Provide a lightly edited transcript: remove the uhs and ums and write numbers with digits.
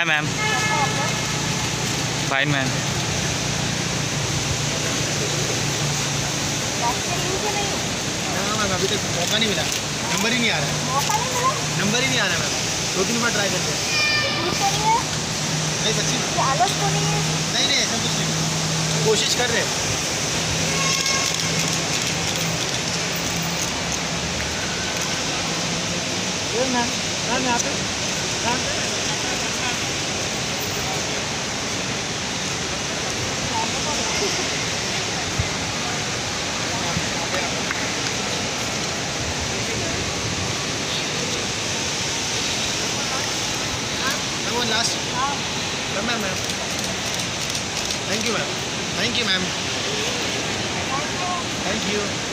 हाय ma'am. Fine ma'am. Ma'am अभी तक मौका नहीं मिला, नंबर ही नहीं आ रहा है। नंबर ही नहीं आ रहा है मैम, 2-3 बार ट्राई करते हैं। नहीं सच्ची नहीं नहीं ऐसा कुछ नहीं, कोशिश कर रहे हैं। मैम यहाँ पे वो last ma'am ma'am thank you ma'am, thank you ma'am, thank you.